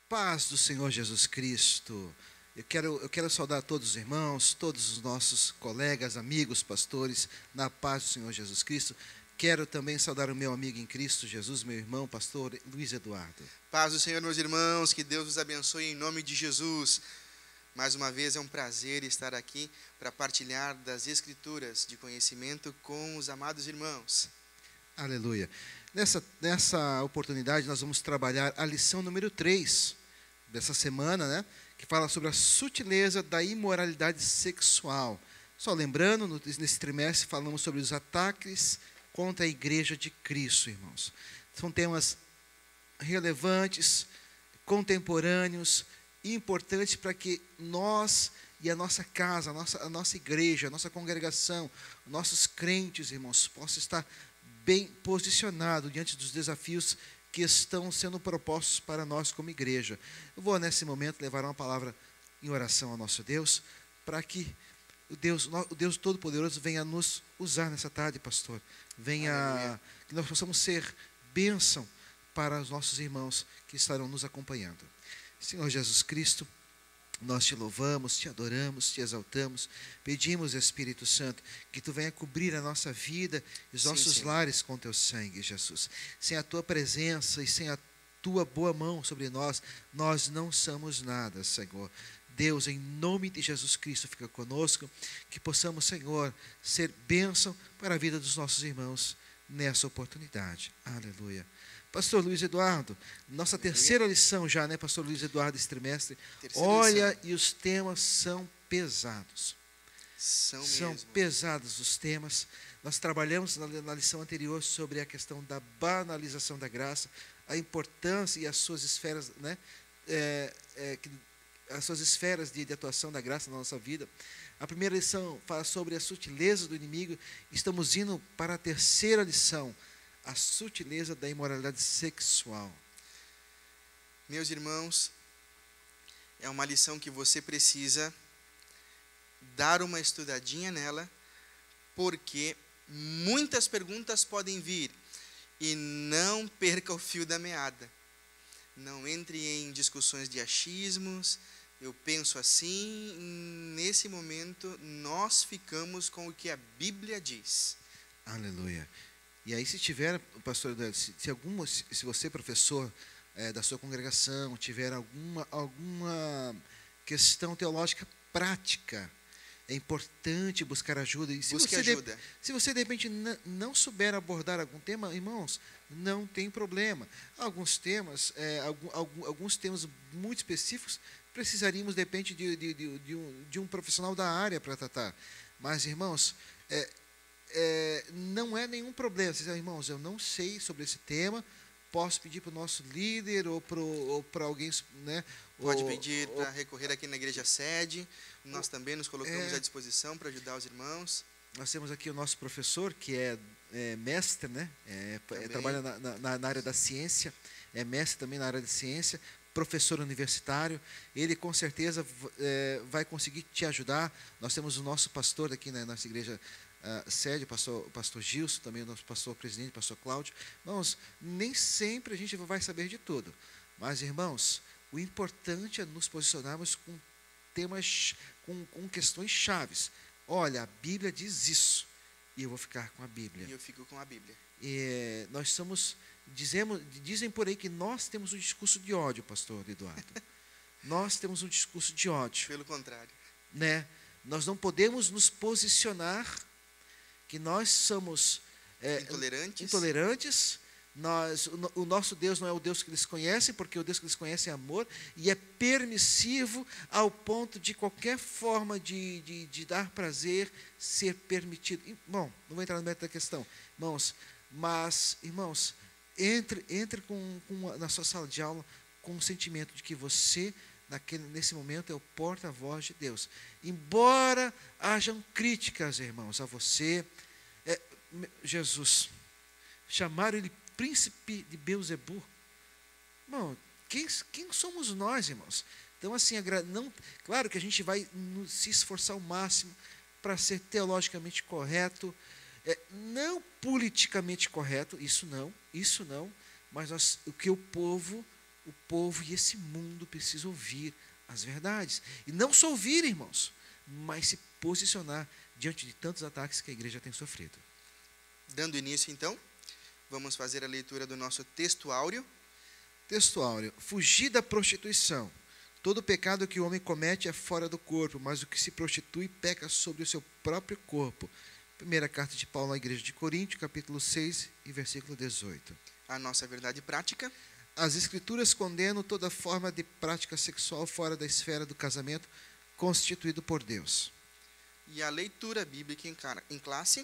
Paz do Senhor Jesus Cristo. Eu quero saudar todos os irmãos, todos os nossos colegas, amigos, pastores, na paz do Senhor Jesus Cristo. Quero também saudar o meu amigo em Cristo Jesus, meu irmão, pastor Luiz Eduardo. Paz do Senhor, meus irmãos, que Deus os abençoe em nome de Jesus. Mais uma vez é um prazer estar aqui para partilhar das Escrituras de conhecimento com os amados irmãos. Aleluia. Nessa oportunidade nós vamos trabalhar a lição número 3 dessa semana, né? Que fala sobre a sutileza da imoralidade sexual. Só lembrando, nesse trimestre falamos sobre os ataques contra a igreja de Cristo, irmãos. São temas relevantes, contemporâneos e importantes para que nós e a nossa casa, a nossa igreja, a nossa congregação, nossos crentes, irmãos, possam estar bem posicionados diante dos desafios que estão sendo propostos para nós como igreja. Eu vou, nesse momento, levar uma palavra em oração ao nosso Deus, para que o Deus Todo-Poderoso venha nos usar nessa tarde, pastor. Que nós possamos ser bênção para os nossos irmãos que estarão nos acompanhando. Senhor Jesus Cristo, nós te louvamos, te adoramos, te exaltamos, pedimos, Espírito Santo, que tu venha cobrir a nossa vida e os nossos lares com teu sangue, Jesus. Sem a tua presença e sem a tua boa mão sobre nós, nós não somos nada, Senhor. Deus, em nome de Jesus Cristo, fica conosco, que possamos, Senhor, ser bênção para a vida dos nossos irmãos nessa oportunidade. Aleluia. Pastor Luiz Eduardo, nossa terceira lição já, né, Pastor Luiz Eduardo, esse trimestre. Olha, lição. E os temas são pesados. São pesados os temas. Nós trabalhamos na lição anterior sobre a questão da banalização da graça, a importância e as suas esferas, né, as suas esferas de atuação da graça na nossa vida. A primeira lição fala sobre a sutileza do inimigo. Estamos indo para a terceira lição, a sutileza da imoralidade sexual. Meus irmãos, é uma lição que você precisa dar uma estudadinha nela, porque muitas perguntas podem vir, e não perca o fio da meada. Não entre em discussões de achismos, eu penso assim. Nesse momento, nós ficamos com o que a Bíblia diz. Aleluia. E aí, se tiver, pastor, se você, professor da sua congregação, tiver alguma questão teológica prática, é importante buscar ajuda. E Busque ajuda. Se você, de repente, não souber abordar algum tema, irmãos, não tem problema. Alguns temas muito específicos, precisaríamos, de repente, de um profissional da área para tratar. Mas, irmãos, não é nenhum problema. Vocês dizem, irmãos, eu não sei sobre esse tema, posso pedir para o nosso líder ou para alguém, né? Pode pedir para recorrer aqui na igreja sede. Nós também nos colocamos à disposição para ajudar os irmãos. Nós temos aqui o nosso professor, que é mestre, né? Trabalha na área da ciência, é mestre também na área de ciência, professor universitário. Ele com certeza vai conseguir te ajudar. Nós temos o nosso pastor aqui na nossa igreja sede, o pastor Gilson, também o nosso pastor presidente, o pastor Cláudio. Irmãos, nem sempre a gente vai saber de tudo, mas, irmãos, o importante é nos posicionarmos com temas, com questões chaves. Olha, a Bíblia diz isso, e eu vou ficar com a Bíblia. E eu fico com a Bíblia. Dizem por aí que nós temos um discurso de ódio, pastor Eduardo. Nós temos um discurso de ódio. Pelo contrário. Né? Nós não podemos nos posicionar que nós somos intolerantes. O nosso Deus não é o Deus que eles conhecem, porque o Deus que eles conhecem é amor, e é permissivo ao ponto de qualquer forma de dar prazer ser permitido. Bom, não vou entrar no mérito da questão, irmãos, mas, irmãos, entre na sua sala de aula com o sentimento de que você, nesse momento, é o porta-voz de Deus. Embora hajam críticas, irmãos, a você, Jesus, chamaram ele príncipe de Beelzebub. Irmão, quem somos nós, irmãos? Então, assim, claro que a gente vai se esforçar ao máximo para ser teologicamente correto, não politicamente correto, isso não, mas o que o povo o povo e esse mundo precisa ouvir as verdades. E não só ouvir, irmãos, mas se posicionar diante de tantos ataques que a igreja tem sofrido. Dando início, então, vamos fazer a leitura do nosso texto áureo. Texto áureo. Fugir da prostituição. Todo pecado que o homem comete é fora do corpo, mas o que se prostitui peca sobre o seu próprio corpo. Primeira carta de Paulo à igreja de Corinto, capítulo 6 e versículo 18. A nossa verdade prática. As escrituras condenam toda forma de prática sexual fora da esfera do casamento constituído por Deus. E a leitura bíblica em classe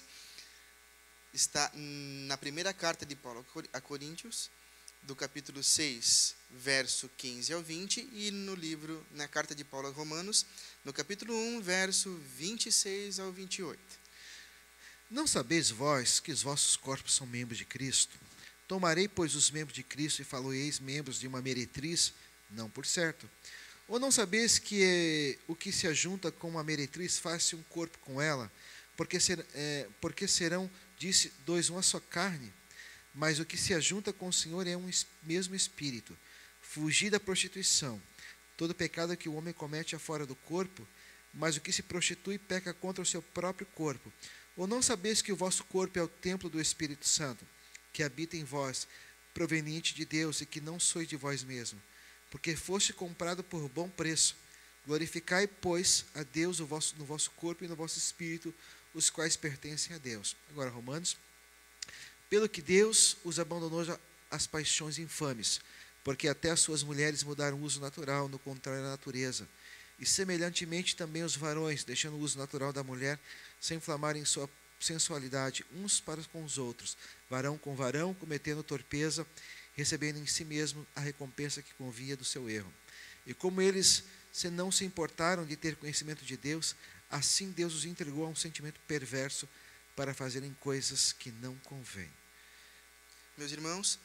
está na primeira carta de Paulo a Coríntios, do capítulo 6, verso 15 ao 20, e na carta de Paulo a Romanos, no capítulo 1, verso 26 ao 28. Não sabeis vós que os vossos corpos são membros de Cristo? Tomarei, pois, os membros de Cristo e falo-eis membros de uma meretriz? Não por certo. Ou não sabeis que o que se ajunta com uma meretriz faz-se um corpo com ela? Porque serão, disse, dois uma só carne? Mas o que se ajunta com o Senhor é um mesmo espírito. Fugir da prostituição. Todo pecado que o homem comete é fora do corpo, mas o que se prostitui peca contra o seu próprio corpo. Ou não sabeis que o vosso corpo é o templo do Espírito Santo, que habita em vós, proveniente de Deus, e que não sois de vós mesmo, porque foste comprado por bom preço. Glorificai, pois, a Deus no vosso corpo e no vosso espírito, os quais pertencem a Deus. Agora, Romanos. Pelo que Deus os abandonou às paixões infames, porque até as suas mulheres mudaram o uso natural, no contrário da natureza. E semelhantemente também os varões, deixando o uso natural da mulher, se inflamarem sua sensualidade uns para com os outros, varão com varão, cometendo torpeza, recebendo em si mesmo a recompensa que convinha do seu erro. E como eles não se importaram de ter conhecimento de Deus, assim Deus os entregou a um sentimento perverso para fazerem coisas que não convêm. Meus irmãos,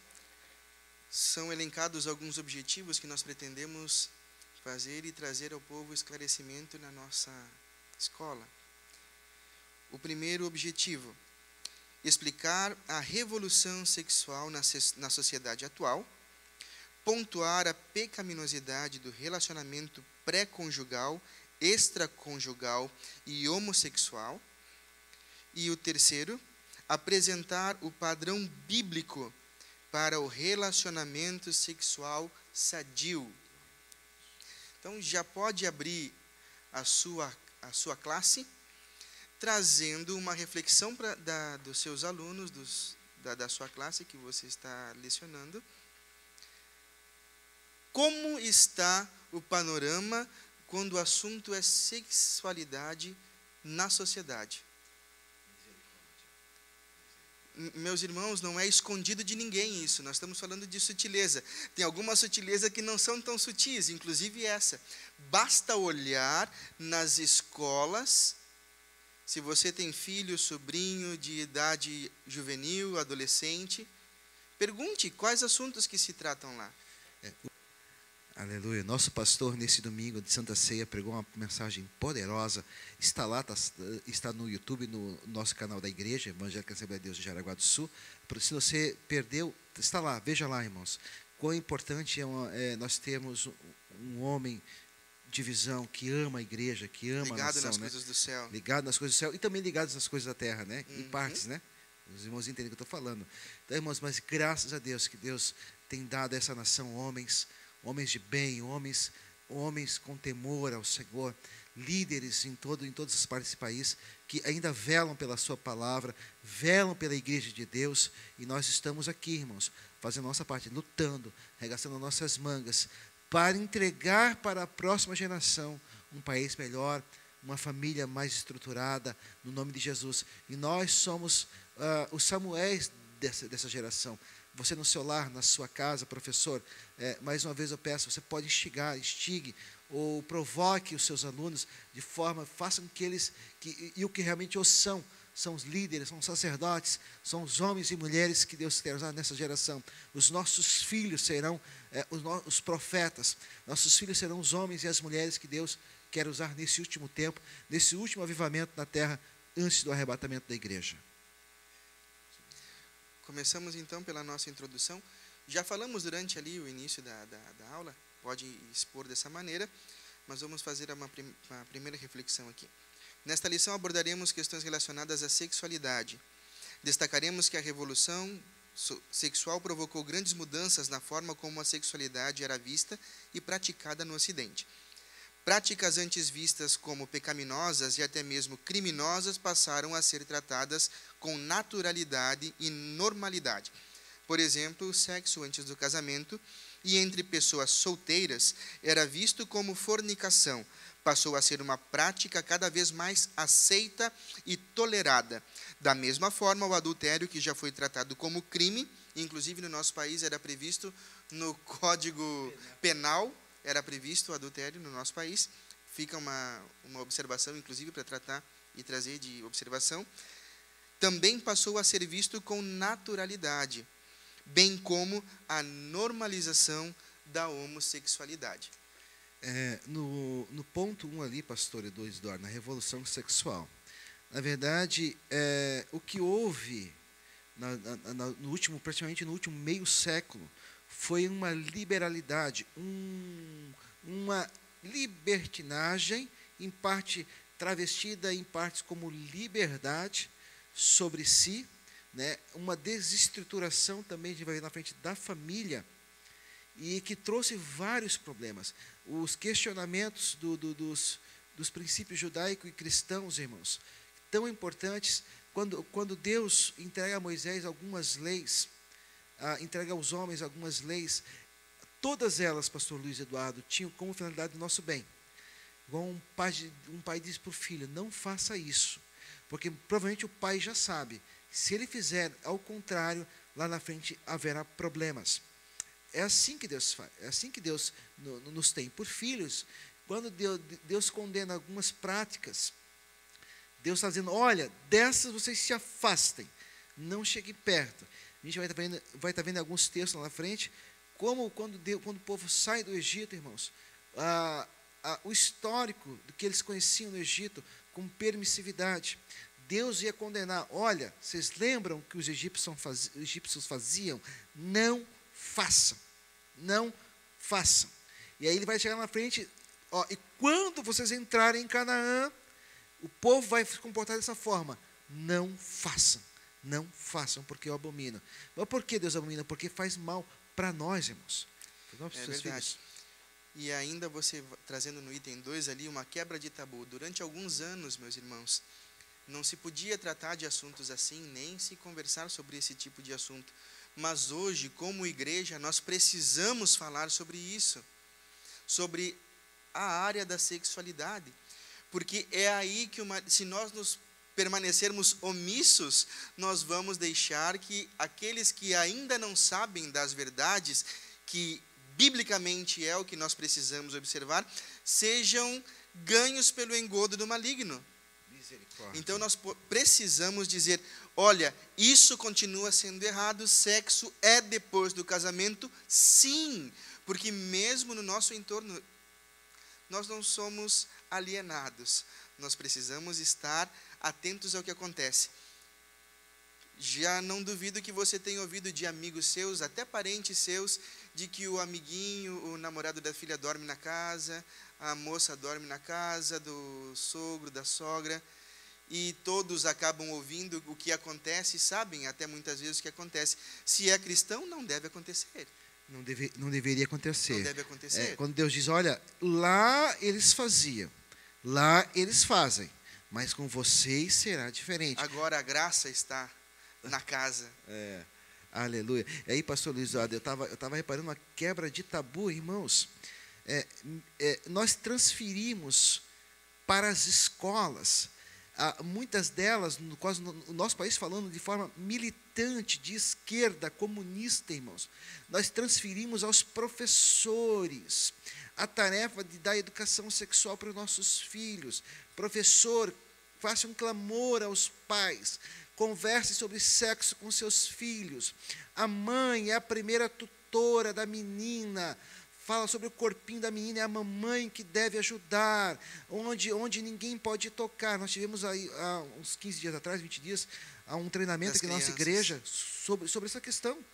são elencados alguns objetivos que nós pretendemos fazer e trazer ao povo esclarecimento na nossa escola. O primeiro objetivo, explicar a revolução sexual na sociedade atual, pontuar a pecaminosidade do relacionamento pré-conjugal, extraconjugal e homossexual. E o terceiro, apresentar o padrão bíblico para o relacionamento sexual sadio. Então, já pode abrir a sua classe, trazendo uma reflexão dos seus alunos, da sua classe que você está lecionando. Como está o panorama quando o assunto é sexualidade na sociedade? Meus irmãos, não é escondido de ninguém isso, nós estamos falando de sutileza. Tem algumas sutilezas que não são tão sutis, inclusive essa. Basta olhar nas escolas, se você tem filho, sobrinho de idade juvenil, adolescente, pergunte quais assuntos que se tratam lá. Aleluia. Nosso pastor, nesse domingo de Santa Ceia, pregou uma mensagem poderosa. Está lá, está no YouTube, no nosso canal da igreja, Evangélica Assembleia de Deus de Jaraguá do Sul. Se você perdeu, está lá, veja lá, irmãos. Quão importante nós termos um homem de visão que ama a igreja, que ama a nação. Ligado nas coisas do céu. Ligado nas coisas do céu e também ligado nas coisas da terra, né? Em partes, né? Os irmãos entendem o que eu estou falando. Então, irmãos, mas graças a Deus que Deus tem dado a essa nação homens de bem, homens com temor ao Senhor, líderes em todas as partes desse país, que ainda velam pela sua palavra, velam pela igreja de Deus, e nós estamos aqui, irmãos, fazendo a nossa parte, lutando, arregaçando nossas mangas, para entregar para a próxima geração um país melhor, uma família mais estruturada, no nome de Jesus. E nós somos os Samuéis dessa geração. Você no seu lar, na sua casa, professor, mais uma vez eu peço, você pode instigue ou provoque os seus alunos de forma, façam que eles, e o que realmente são os líderes, são os sacerdotes, são os homens e mulheres que Deus quer usar nessa geração. Os nossos filhos serão os profetas, nossos filhos serão os homens e as mulheres que Deus quer usar nesse último tempo, nesse último avivamento na terra, antes do arrebatamento da igreja. Começamos então pela nossa introdução Já falamos durante ali o início da aula, pode expor dessa maneira, mas vamos fazer uma primeira reflexão aqui. Nesta lição abordaremos questões relacionadas à sexualidade. Destacaremos que a revolução sexual provocou grandes mudanças na forma como a sexualidade era vista e praticada no Ocidente. Práticas antes vistas como pecaminosas e até mesmo criminosas passaram a ser tratadas com naturalidade e normalidade. Por exemplo, o sexo antes do casamento e entre pessoas solteiras era visto como fornicação. Passou a ser uma prática cada vez mais aceita e tolerada. Da mesma forma, o adultério, que já foi tratado como crime, inclusive no nosso país era previsto no Código Penal, era previsto o adultério no nosso país. Fica uma observação, inclusive, para tratar e trazer de observação. Também passou a ser visto com naturalidade, bem como a normalização da homossexualidade. No ponto 1 ali, pastor Isidoro, na revolução sexual, na verdade, o que houve praticamente no último meio século foi uma liberalidade, uma libertinagem, em parte travestida, em partes como liberdade sobre si, né, uma desestruturação também de vai na frente da família, e que trouxe vários problemas. Os questionamentos dos princípios judaico e cristãos, irmãos, tão importantes, quando Deus entrega a Moisés algumas leis, entrega aos homens algumas leis, todas elas, pastor Luiz Eduardo, tinham como finalidade o nosso bem. Igual um pai diz para o filho, não faça isso, porque provavelmente o pai já sabe, se ele fizer ao contrário, lá na frente haverá problemas. É assim que Deus faz, é assim que Deus nos tem por filhos. Quando Deus condena algumas práticas, Deus está dizendo, olha, dessas vocês se afastem, não cheguem perto. A gente vai estar vendo alguns textos lá na frente, como quando o povo sai do Egito, irmãos, o histórico do que eles conheciam no Egito com permissividade. Deus ia condenar, olha, vocês lembram que os egípcios faziam? Não façam, não façam. E aí ele vai chegar na frente, e quando vocês entrarem em Canaã, o povo vai se comportar dessa forma, não façam, porque eu abomino. Mas por que Deus abomina? Porque faz mal para nós, irmãos. É verdade. E ainda você, trazendo no item 2 ali, uma quebra de tabu. Durante alguns anos, meus irmãos, não se podia tratar de assuntos assim, nem se conversar sobre esse tipo de assunto. Mas hoje, como igreja, nós precisamos falar sobre isso, sobre a área da sexualidade, porque é aí que, se nós nos permanecermos omissos, nós vamos deixar que aqueles que ainda não sabem das verdades, que biblicamente é o que nós precisamos observar, sejam ganhos pelo engodo do maligno. Então nós precisamos dizer, olha, isso continua sendo errado, sexo é depois do casamento, sim, porque mesmo no nosso entorno, nós não somos alienados, nós precisamos estar atentos ao que acontece. Já não duvido que você tenha ouvido de amigos seus, até parentes seus, de que o amiguinho, o namorado da filha dorme na casa, a moça dorme na casa do sogro, da sogra, e todos acabam ouvindo o que acontece e sabem até muitas vezes o que acontece. Se é cristão, não deve acontecer. Não deveria acontecer. Não deve acontecer. Quando Deus diz, olha, lá eles faziam, lá eles fazem, mas com vocês será diferente. Agora a graça está na casa. Aleluia. E aí, pastor Luiz, eu estava reparando uma quebra de tabu, irmãos. Nós transferimos para as escolas, muitas delas, no nosso país, falando de forma militante, de esquerda, comunista, irmãos. Nós transferimos aos professores a tarefa de dar educação sexual para os nossos filhos. Professor, faça um clamor aos pais, converse sobre sexo com seus filhos. A mãe é a primeira tutora da menina, fala sobre o corpinho da menina, é a mamãe que deve ajudar, onde ninguém pode tocar. Nós tivemos aí, há uns 15 dias atrás, 20 dias, um treinamento aqui na nossa igreja sobre essa questão.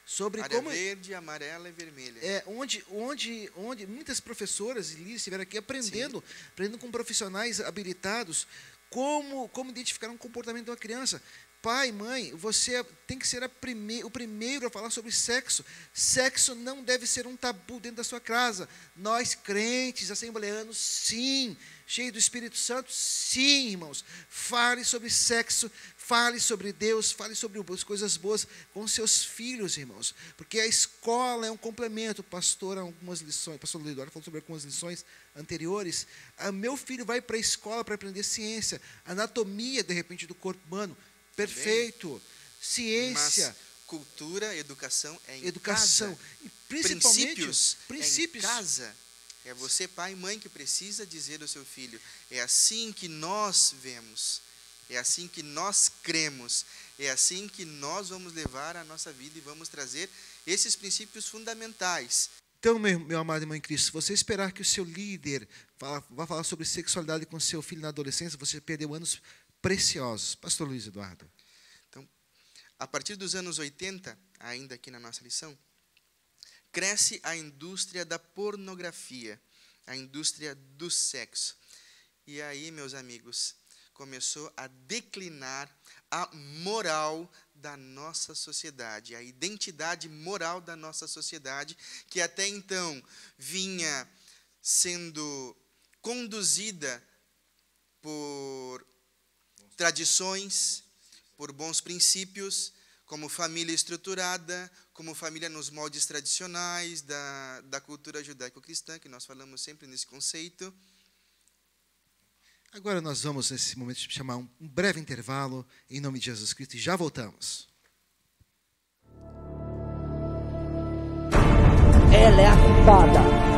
sobre área como verde, amarela e vermelha. onde muitas professoras e líderes estiveram aqui aprendendo com profissionais habilitados como identificar um comportamento de uma criança. Pai, mãe, você tem que ser o primeiro a falar sobre sexo. Sexo não deve ser um tabu dentro da sua casa. Nós, crentes, assembleanos, sim. Cheios do Espírito Santo, sim, irmãos. Fale sobre sexo, fale sobre Deus, fale sobre as coisas boas com seus filhos, irmãos. Porque a escola é um complemento. Pastor Luiz Eduardo falou sobre algumas lições anteriores. Meu filho vai para a escola para aprender ciência, anatomia, de repente, do corpo humano. Perfeito. Também. Ciência. Mas cultura, educação é em educação. casa. E principalmente Princípios é em casa. É você, pai e mãe, que precisa dizer ao seu filho: é assim que nós vemos, é assim que nós cremos, é assim que nós vamos levar a nossa vida e vamos trazer esses princípios fundamentais. Então, meu amado irmão em Cristo, se você esperar que o seu líder vá falar sobre sexualidade com seu filho na adolescência, você perdeu anos preciosos. Pastor Luiz Eduardo. Então, a partir dos anos 80, ainda aqui na nossa lição, cresce a indústria da pornografia, a indústria do sexo. E aí, meus amigos, começou a declinar a moral da nossa sociedade, a identidade moral da nossa sociedade, que até então vinha sendo conduzida por tradições, por bons princípios, como família estruturada, como família nos moldes tradicionais da cultura judaico-cristã, que nós falamos sempre nesse conceito. Agora nós vamos, nesse momento, chamar um breve intervalo, em nome de Jesus Cristo, e já voltamos. Ela é a culpada.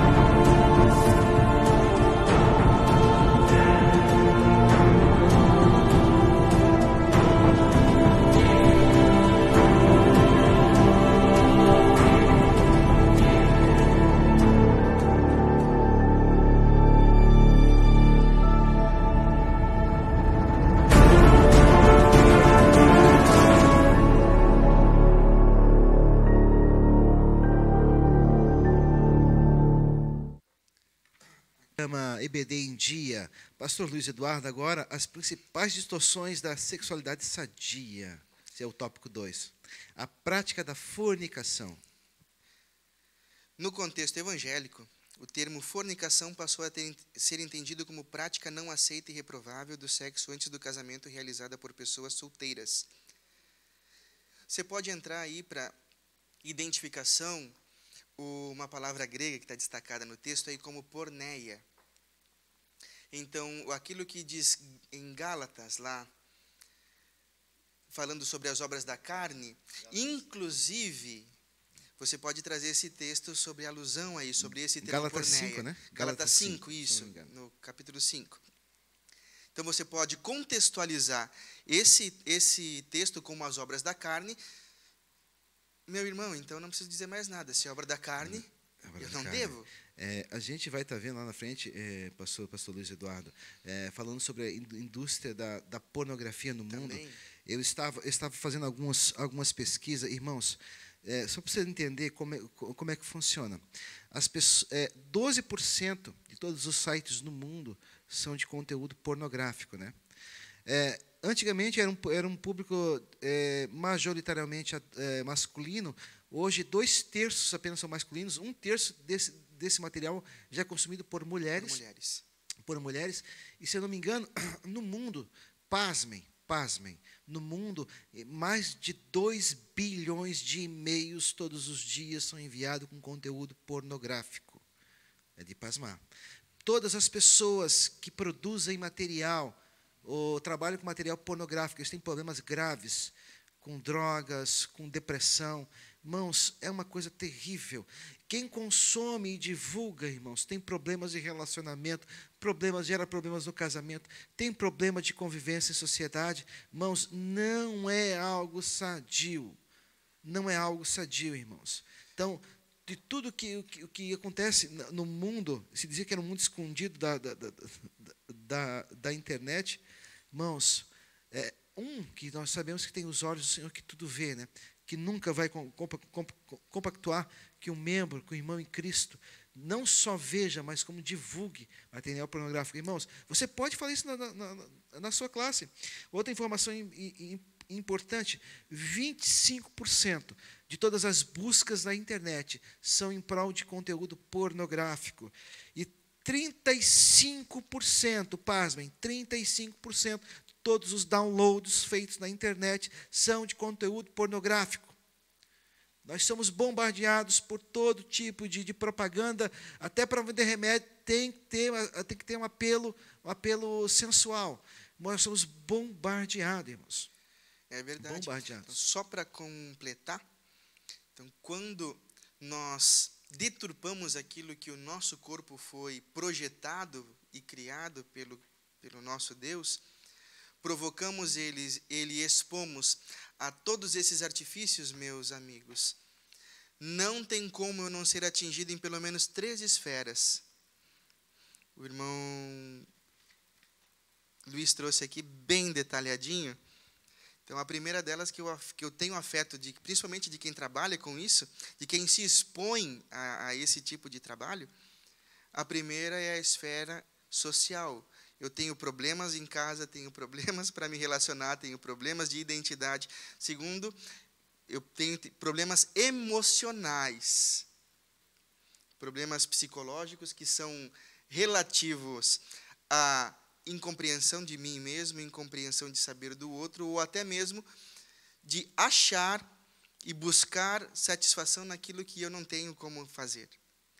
EBD em Dia. Pastor Luiz Eduardo, agora, as principais distorções da sexualidade sadia. Esse é o tópico 2. A prática da fornicação. No contexto evangélico, o termo fornicação passou a ser entendido como prática não aceita e reprovável do sexo antes do casamento realizada por pessoas solteiras. Você pode entrar aí para identificação, uma palavra grega que está destacada no texto aí como porneia. Então, aquilo que diz em Gálatas lá, falando sobre as obras da carne, inclusive, você pode trazer esse texto sobre alusão aí, sobre esse termo Gálatas porneia. 5, né? Gálatas 5, isso, no capítulo 5. Então, você pode contextualizar esse texto como as obras da carne. Meu irmão, então não preciso dizer mais nada. Se é obra da carne, eu não devo. A gente vai estar vendo lá na frente, pastor Luiz Eduardo, falando sobre a indústria da pornografia no mundo. Também. Eu estava fazendo algumas pesquisas, irmãos, só para você entender como é que funciona. 12% de todos os sites no mundo são de conteúdo pornográfico, né? Antigamente era um público majoritariamente masculino. Hoje 2/3 apenas são masculinos. 1/3 desse material já é consumido por mulheres. E, se eu não me engano, no mundo, pasmem, no mundo, mais de 2 bilhões de e-mails todos os dias são enviados com conteúdo pornográfico. É de pasmar. Todas as pessoas que produzem material ou trabalham com material pornográfico, eles têm problemas graves, com drogas, com depressão. Irmãos, é uma coisa terrível. Quem consome e divulga, irmãos, tem problemas de relacionamento, gera problemas no casamento, tem problema de convivência em sociedade. Irmãos, não é algo sadio. Não é algo sadio, irmãos. Então, de tudo que acontece no mundo, se dizia que era um mundo escondido da internet, irmãos, que nós sabemos que tem os olhos do Senhor que tudo vê, né? que nunca vai compactuar que um membro, que um irmão em Cristo, não só veja, mas como divulgue material pornográfico. Irmãos, você pode falar isso na sua classe. Outra informação importante, 25% de todas as buscas na internet são em prol de conteúdo pornográfico. E 35%, pasmem, 35% de todos os downloads feitos na internet são de conteúdo pornográfico. Nós somos bombardeados por todo tipo de propaganda, até para vender remédio tem que ter um apelo sensual. Nós somos bombardeados, irmãos. É verdade. Bombardeados. Então, só para completar, então, quando nós deturpamos aquilo que o nosso corpo foi projetado e criado pelo nosso Deus, provocamos ele expomos a todos esses artifícios, meus amigos, não tem como eu não ser atingido em pelo menos 3 esferas. O irmão Luiz trouxe aqui bem detalhadinho. Então, a primeira delas que eu tenho afeto, principalmente de quem trabalha com isso, de quem se expõe a esse tipo de trabalho, a primeira é a esfera social. Eu tenho problemas em casa, tenho problemas para me relacionar, tenho problemas de identidade. Segundo, eu tenho problemas emocionais, problemas psicológicos que são relativos à incompreensão de mim mesmo, incompreensão de saber do outro, ou até mesmo de achar e buscar satisfação naquilo que eu não tenho como fazer.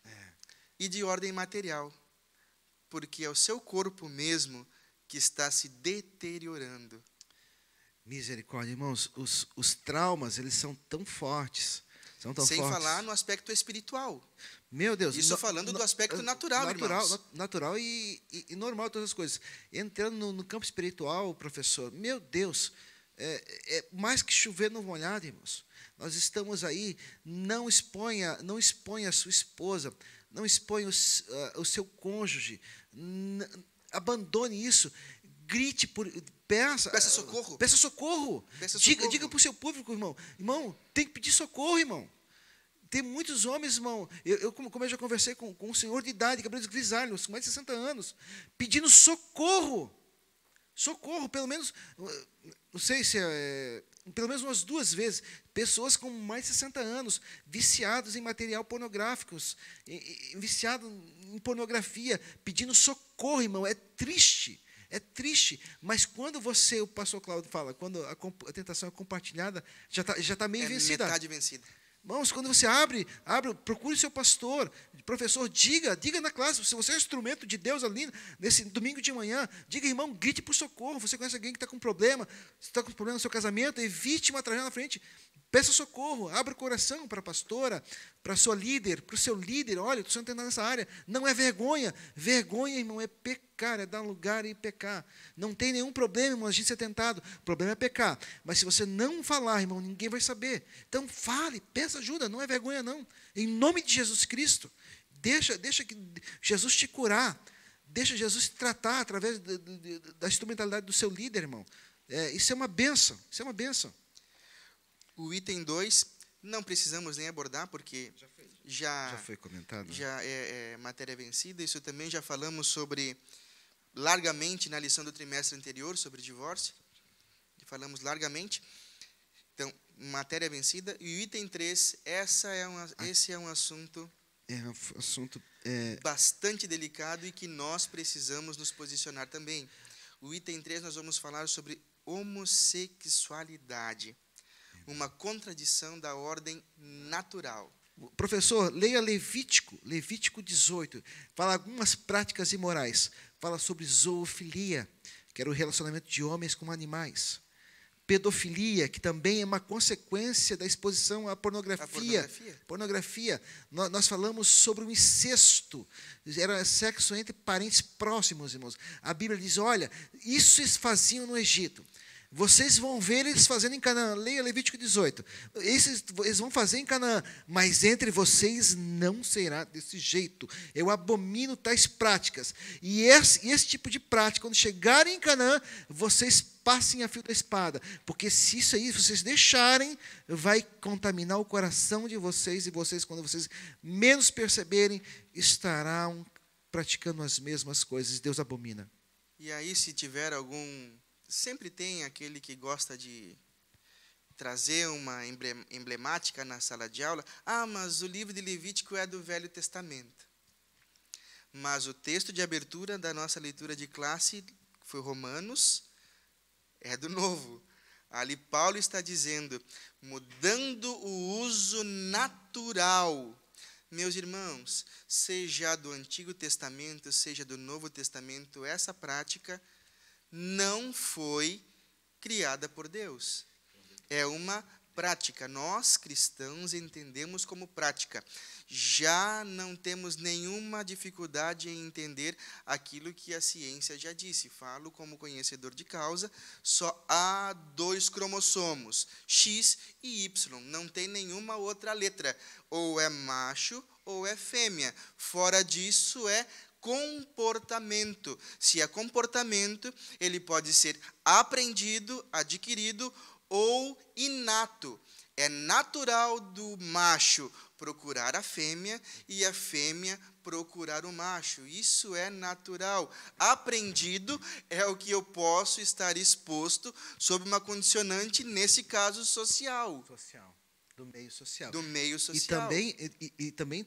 E de ordem material, porque é o seu corpo mesmo que está se deteriorando. Misericórdia, irmãos, os traumas, eles são tão fortes. Sem falar no aspecto espiritual. Meu Deus. Isso falando do aspecto natural, irmãos. Natural e normal, todas as coisas. Entrando no campo espiritual, professor, meu Deus, é mais que chover no molhado, irmãos. Nós estamos aí, não exponha a sua esposa, não exponha o seu cônjuge, abandone isso, grite, peça socorro. Peça socorro. Diga para o seu público, irmão, tem que pedir socorro, irmão. Tem muitos homens, irmão, como eu já conversei com um senhor de idade, cabelos grisalhos, com mais de 60 anos, pedindo socorro. Socorro, pelo menos, não sei se pelo menos umas 2 vezes, pessoas com mais de 60 anos, viciados em material pornográficos, viciados em pornografia, pedindo socorro, irmão. É triste, mas quando o pastor Cláudio fala, quando a tentação é compartilhada, já está meio vencida. Metade vencida. Irmãos, quando você abre, procure o seu pastor, professor, diga na classe, se você é instrumento de Deus ali, nesse domingo de manhã, diga, irmão, grite por socorro. Você conhece alguém que está com problema, você está com problema no seu casamento, evite uma tragédia na frente, peça socorro, abra o coração para a pastora, para a sua líder, para o seu líder. Olha, estou sendo tentado nessa área. Não é vergonha, irmão, é pecar, é dar lugar e pecar. Não tem nenhum problema, irmão, a gente ser tentado, o problema é pecar. Mas se você não falar, irmão, ninguém vai saber. Então fale, peça ajuda, não é vergonha não. Em nome de Jesus Cristo, deixa que Jesus te curar, deixa Jesus te tratar através da instrumentalidade do seu líder, irmão. Isso é uma bênção, O item 2, não precisamos nem abordar, porque já foi comentado. Já é matéria vencida. Isso também já falamos sobre largamente na lição do trimestre anterior, sobre divórcio. Falamos largamente. Então, matéria vencida. E o item 3, esse é um assunto bastante delicado e que nós precisamos nos posicionar também. O item 3, nós vamos falar sobre homossexualidade. Uma contradição da ordem natural. Professor, leia Levítico 18. Fala algumas práticas imorais. Fala sobre zoofilia, que era o relacionamento de homens com animais. Pedofilia, que também é uma consequência da exposição à pornografia. Pornografia. Nós falamos sobre o incesto. Era sexo entre parentes próximos, irmãos. A Bíblia diz, olha, isso eles faziam no Egito. Vocês vão ver eles fazendo em Canaã. Leia Levítico 18. Eles vão fazer em Canaã, mas entre vocês não será desse jeito. Eu abomino tais práticas. E esse tipo de prática, quando chegarem em Canaã, vocês passem a fio da espada. Porque se isso aí, vocês deixarem, vai contaminar o coração de vocês. E vocês, quando vocês menos perceberem, estarão praticando as mesmas coisas. Deus abomina. E aí, se tiver algum... Sempre tem aquele que gosta de trazer uma emblemática na sala de aula. Ah, mas o livro de Levítico é do Velho Testamento. Mas o texto de abertura da nossa leitura de classe, que foi Romanos, é do Novo. Ali Paulo está dizendo, mudando o uso natural. Meus irmãos, seja do Antigo Testamento, seja do Novo Testamento, essa prática não foi criada por Deus. É uma prática. Nós, cristãos, entendemos como prática. Já não temos nenhuma dificuldade em entender aquilo que a ciência já disse. Falo como conhecedor de causa, só há 2 cromossomos, X e Y. Não tem nenhuma outra letra. Ou é macho ou é fêmea. Fora disso é comportamento. Se é comportamento, ele pode ser aprendido, adquirido ou inato. É natural do macho procurar a fêmea e a fêmea procurar o macho. Isso é natural. Aprendido é o que eu posso estar exposto sob uma condicionante, nesse caso, social. Do meio social. Do meio social. E também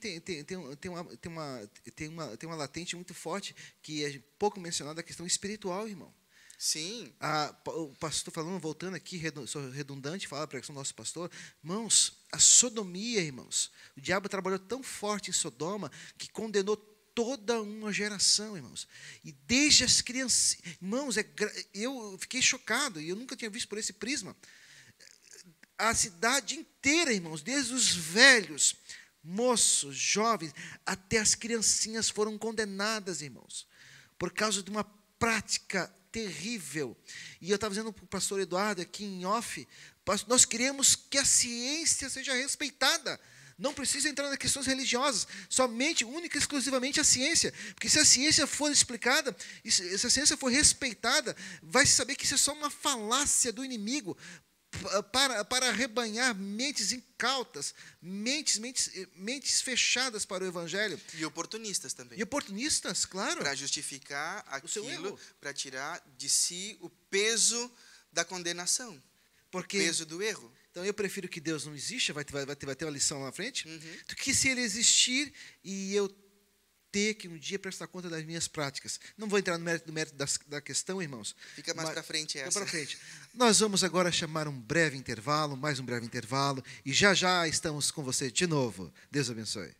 tem uma latente muito forte, que é pouco mencionada, a questão espiritual, irmão. Sim. O pastor falando, voltando aqui, sou redundante, fala para o nosso pastor, irmãos, a sodomia, irmãos, o diabo trabalhou tão forte em Sodoma que condenou toda uma geração, irmãos. E desde as crianças, irmãos, eu fiquei chocado, e eu nunca tinha visto por esse prisma. A cidade inteira, irmãos, desde os velhos, moços, jovens, até as criancinhas foram condenadas, irmãos, por causa de uma prática terrível. E eu estava dizendo para o pastor Eduardo aqui em off, nós queremos que a ciência seja respeitada. Não precisa entrar nas questões religiosas, somente, única e exclusivamente a ciência. Porque se a ciência for explicada, se a ciência for respeitada, vai se saber que isso é só uma falácia do inimigo, para arrebanhar mentes incautas, mentes fechadas para o Evangelho. E oportunistas também. E oportunistas, claro. Para justificar aquilo, para tirar de si o peso da condenação, o peso do erro. Então, eu prefiro que Deus não exista, vai ter uma lição lá na frente, Uhum. do que se Ele existir e eu ter que um dia prestar conta das minhas práticas. Não vou entrar no mérito da questão, irmãos. Fica mais para frente essa. Fica para frente. Nós vamos agora chamar mais um breve intervalo, e já já estamos com você de novo. Deus abençoe.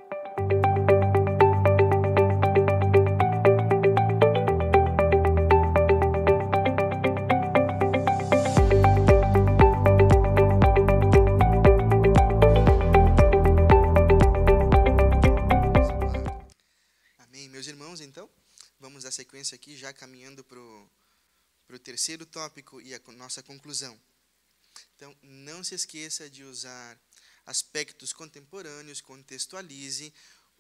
Vamos dar sequência aqui, já caminhando para o terceiro tópico e a nossa conclusão. Então, não se esqueça de usar aspectos contemporâneos, contextualize,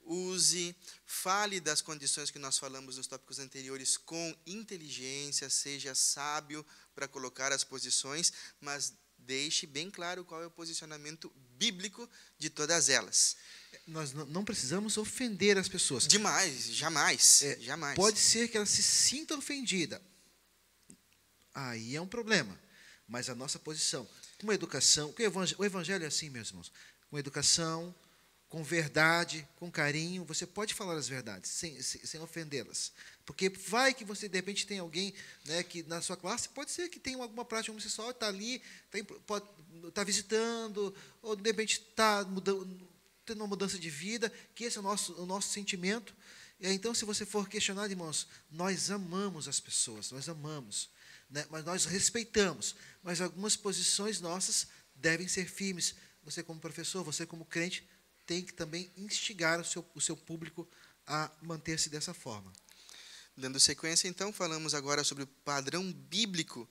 fale das condições que nós falamos nos tópicos anteriores com inteligência, seja sábio para colocar as posições, mas deixe bem claro qual é o posicionamento bíblico de todas elas. Nós não precisamos ofender as pessoas. Demais, jamais, jamais. Pode ser que ela se sinta ofendida. Aí é um problema. Mas a nossa posição, com educação, o Evangelho é assim, meus irmãos, com educação, com verdade, com carinho, você pode falar as verdades, sem ofendê-las. Porque vai que você, de repente, tem alguém, né, que na sua classe, pode ser que tenha alguma prática homossexual, está ali, está visitando, ou de repente está tendo uma mudança de vida, que esse é o nosso sentimento. E então, se você for questionado, irmãos, nós amamos as pessoas, nós amamos, né, mas nós respeitamos, mas algumas posições nossas devem ser firmes. Você como professor, você como crente, tem que também instigar o seu público a manter-se dessa forma. Dando sequência, então, falamos agora sobre o padrão bíblico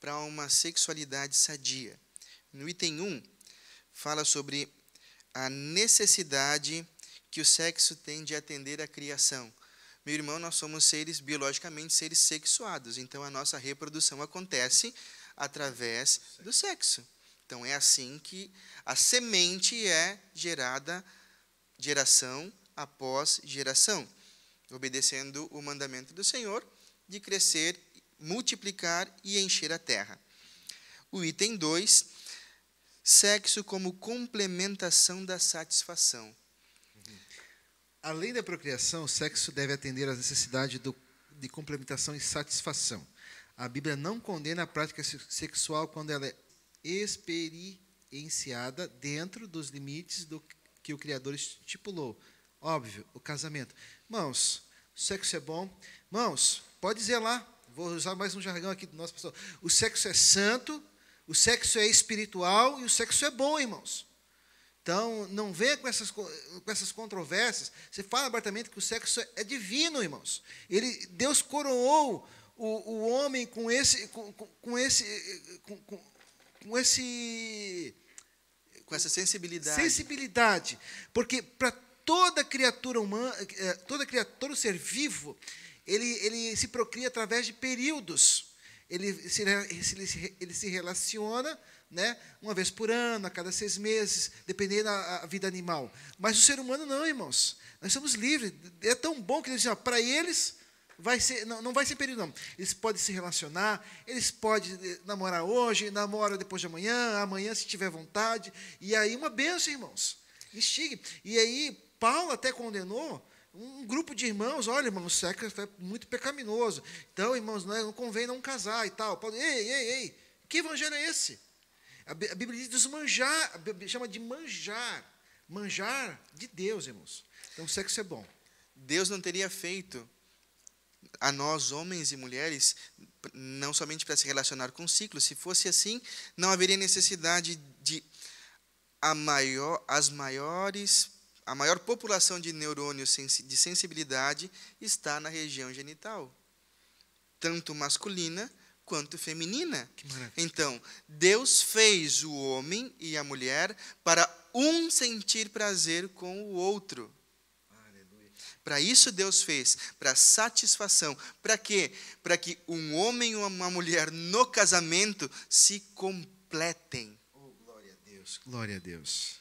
para uma sexualidade sadia. No item 1, fala sobre a necessidade que o sexo tem de atender à criação. Meu irmão, nós somos seres, biologicamente, seres sexuados. Então, a nossa reprodução acontece através do sexo. Então, é assim que a semente é gerada, geração após geração, obedecendo o mandamento do Senhor de crescer, multiplicar e encher a terra. O item 2, sexo como complementação da satisfação. Além da procriação, o sexo deve atender às necessidades de complementação e satisfação. A Bíblia não condena a prática sexual quando ela é experienciada dentro dos limites que o Criador estipulou. Óbvio, o casamento. Irmãos, o sexo é bom. Irmãos, pode dizer lá, vou usar mais um jargão aqui do nosso pastor. O sexo é santo, o sexo é espiritual e o sexo é bom, irmãos. Então, não venha com essas controvérsias. Você fala abertamente que o sexo é divino, irmãos. Deus coroou o homem com essa sensibilidade. Porque para toda criatura humana, todo ser vivo, ele se procria através de períodos. Ele se relaciona, né, uma vez por ano, a cada 6 meses, dependendo da vida animal. Mas o ser humano não, irmãos. Nós somos livres. É tão bom que eles dizem, para eles não vai ser período, não. Eles podem se relacionar, eles podem namorar hoje, namoram depois de amanhã, se tiver vontade. E aí, uma bênção, irmãos. Instigue. E aí, Paulo até condenou um grupo de irmãos, olha, irmãos, o sexo é muito pecaminoso. Então, irmãos, não convém não casar e tal. Paulo, ei, que evangelho é esse? A Bíblia diz desmanjar, a Bíblia chama de manjar de Deus, irmãos. Então, o sexo é bom. Deus não teria feito a nós, homens e mulheres, não somente para se relacionar com ciclos. Se fosse assim, não haveria necessidade de a maior população de neurônios de sensibilidade está na região genital, tanto masculina quanto feminina. Então, Deus fez o homem e a mulher para um sentir prazer com o outro. Aleluia. Para isso Deus fez, para satisfação. Para quê? Para que um homem e uma mulher no casamento se completem. Oh, glória a Deus. Glória a Deus.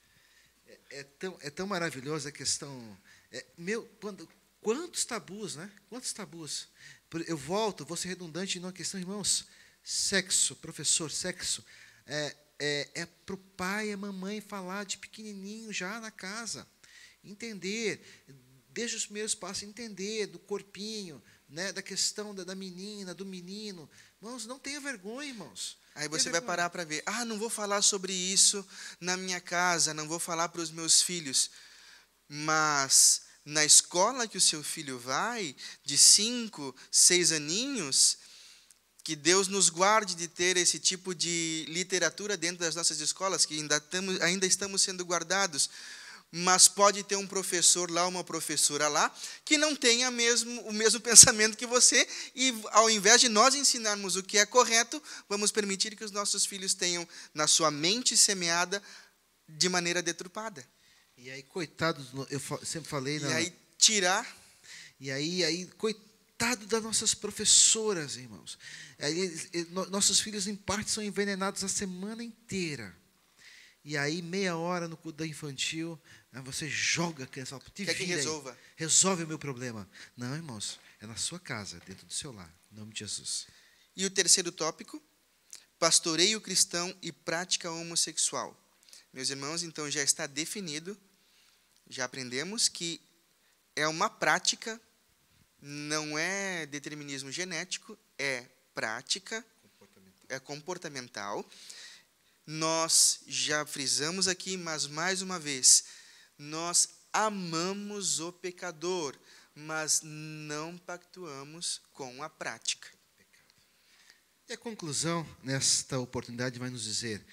É tão maravilhosa a questão. Quantos tabus, né? Quantos tabus. Vou ser redundante numa questão, irmãos. Sexo, professor, sexo. É para o pai e a mamãe falar de pequenininho já na casa. Entender, desde os primeiros passos, entender do corpinho, né, da questão da menina, do menino. Irmãos, não tenha vergonha, irmãos. Aí você vai parar para ver. Não vou falar sobre isso na minha casa, não vou falar para os meus filhos. Mas na escola que o seu filho vai, de 5, 6 aninhos, que Deus nos guarde de ter esse tipo de literatura dentro das nossas escolas, que ainda estamos sendo guardados. Mas pode ter um professor lá, uma professora lá, que não tenha o mesmo pensamento que você, e ao invés de nós ensinarmos o que é correto, vamos permitir que os nossos filhos tenham na sua mente semeada de maneira deturpada. E aí, coitados, eu sempre falei... E aí, tirar... E aí, coitado das nossas professoras, irmãos. Nossos filhos, em parte, são envenenados a semana inteira. E aí, meia hora no culto da infantil, você joga a criança. Quer que resolva? Resolve o meu problema. Não, irmãos, é na sua casa, dentro do seu lar, em nome de Jesus. E o terceiro tópico, pastoreio cristão e prática homossexual. Meus irmãos, então já está definido, já aprendemos que é uma prática, não é determinismo genético, é prática, é comportamental. Nós já frisamos aqui, mas mais uma vez, nós amamos o pecador, mas não pactuamos com a prática. E a conclusão, nesta oportunidade, vai nos dizer,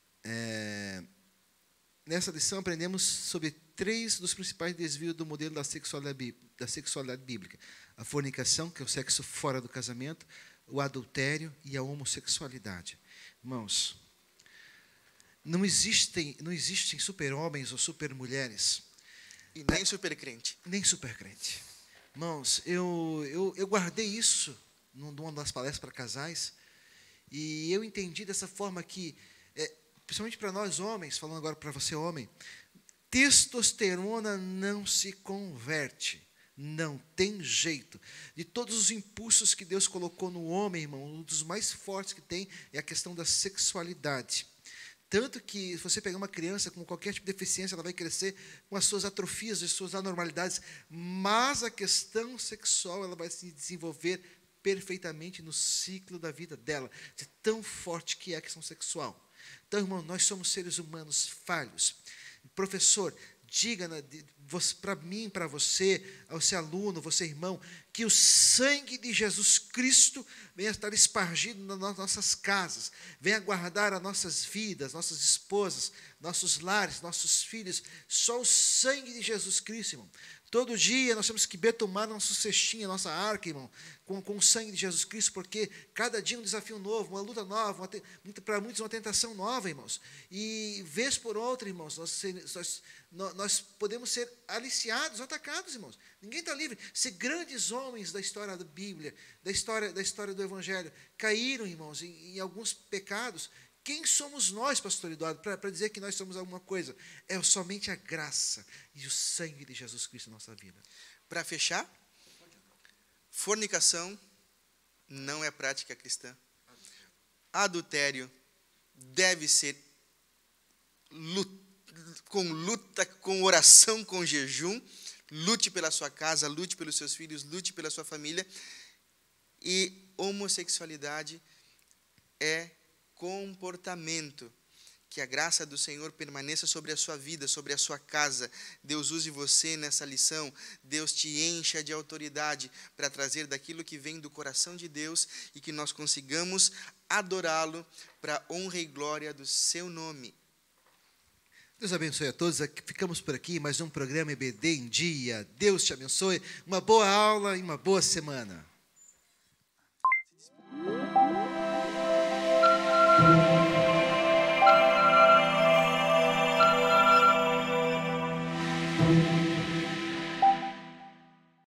nessa lição aprendemos sobre 3 dos principais desvios do modelo da sexualidade bíblica. A fornicação, que é o sexo fora do casamento, o adultério e a homossexualidade. Irmãos, não existem super-homens ou super-mulheres. E nem super crente. Nem super-crente. Irmãos, eu guardei isso numa das palestras para casais, e eu entendi dessa forma que, principalmente para nós homens, falando agora para você homem, testosterona não se converte. Não tem jeito. De todos os impulsos que Deus colocou no homem, irmão, um dos mais fortes que tem é a questão da sexualidade. Tanto que, se você pegar uma criança com qualquer tipo de deficiência, ela vai crescer com as suas atrofias, as suas anormalidades, mas a questão sexual ela vai se desenvolver perfeitamente no ciclo da vida dela, de tão forte que é a questão sexual. Então, irmão, nós somos seres humanos falhos. Professor, diga para mim, para você, você aluno, você irmão, que o sangue de Jesus Cristo venha estar espargido nas nossas casas, venha guardar as nossas vidas, nossas esposas, nossos lares, nossos filhos. Só o sangue de Jesus Cristo, irmão. Todo dia nós temos que betumar nossa cestinha, nossa arca, irmão, com o sangue de Jesus Cristo, porque cada dia um desafio novo, uma luta nova, para muitos uma tentação nova, irmãos. E vez por outra, irmãos, nós podemos ser aliciados, atacados, irmãos. Ninguém está livre. Se grandes homens da história da Bíblia, da história do Evangelho, caíram, irmãos, em alguns pecados, quem somos nós, pastor Eduardo, para dizer que nós somos alguma coisa? É somente a graça e o sangue de Jesus Cristo na nossa vida. Para fechar, fornicação não é prática cristã. Adultério deve ser luta, com oração, com jejum. Lute pela sua casa, lute pelos seus filhos, lute pela sua família. E homossexualidade é comportamento. Que a graça do Senhor permaneça sobre a sua vida, sobre a sua casa. Deus use você nessa lição. Deus te encha de autoridade para trazer daquilo que vem do coração de Deus e que nós consigamos adorá-lo para a honra e glória do seu nome. Deus abençoe a todos. Ficamos por aqui, mais um programa EBD em Dia. Deus te abençoe. Uma boa aula e uma boa semana. Thank you.